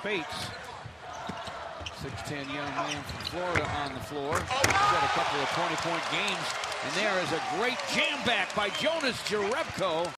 Spates. 6'10" young man from Florida on the floor. He's got a couple of 20-point games. And there is a great jam back by Jonas Jerebko.